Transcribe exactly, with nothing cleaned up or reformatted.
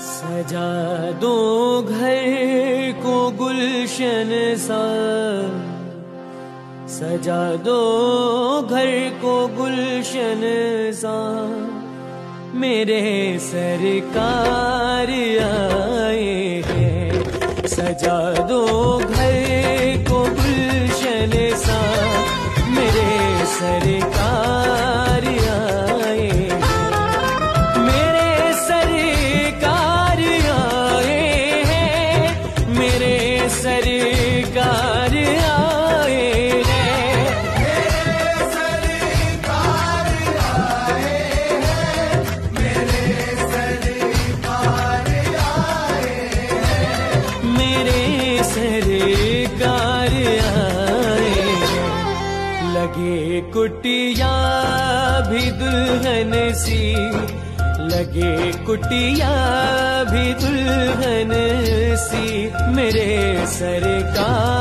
सजा दो घर को गुलशन सा, सजा दो घर को गुलशन सा, मेरे सरकार आए हैं। सजा दो घर को गुलशन सा, मेरे सरकार आए हैं। मेरे सरकार आए हैं, मेरे सरकार आए हैं। मेरे सरकार आए हैं, मेरे सरकार आए हैं। मेरे सरकार आए हैं। लगे कुटिया भी दुल्हन सी, लगे कुटिया भी दुल्हन सी, मेरे सरकार